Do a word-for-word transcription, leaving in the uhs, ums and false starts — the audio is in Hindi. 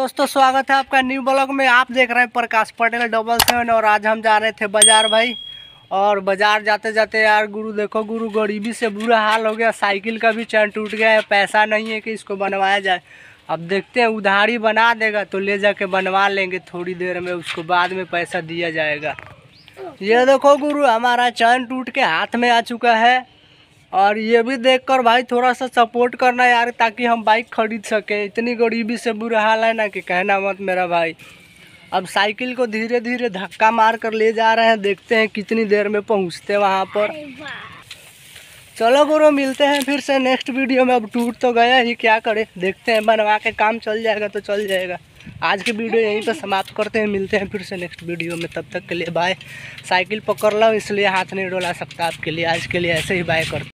दोस्तों, स्वागत है आपका न्यू ब्लॉग में। आप देख रहे हैं प्रकाश पटेल डबल सेवन। और आज हम जा रहे थे बाजार भाई। और बाजार जाते जाते यार गुरु देखो, गुरु गरीबी से बुरा हाल हो गया। साइकिल का भी चैन टूट गया है, पैसा नहीं है कि इसको बनवाया जाए। अब देखते हैं, उधारी बना देगा तो ले जाके बनवा लेंगे थोड़ी देर में, उसको बाद में पैसा दिया जाएगा। ये देखो गुरु, हमारा चैन टूट के हाथ में आ चुका है। और ये भी देखकर भाई थोड़ा सा सपोर्ट करना यार, ताकि हम बाइक खरीद सकें। इतनी गरीबी से बुरा हाल है ना कि कहना मत मेरा भाई। अब साइकिल को धीरे धीरे धक्का मार कर ले जा रहे हैं, देखते हैं कितनी देर में पहुंचते वहां पर। चलो गुरु, मिलते हैं फिर से नेक्स्ट वीडियो में। अब टूट तो गया ही, क्या करें, देखते हैं, बनवा के काम चल जाएगा तो चल जाएगा। आज की वीडियो यहीं पर समाप्त करते हैं, मिलते हैं फिर से नेक्स्ट वीडियो में। तब तक के लिए बाय। साइकिल पकड़ लो इसलिए हाथ नहीं डोला सकता आपके लिए। आज के लिए ऐसे ही बाय करते हैं।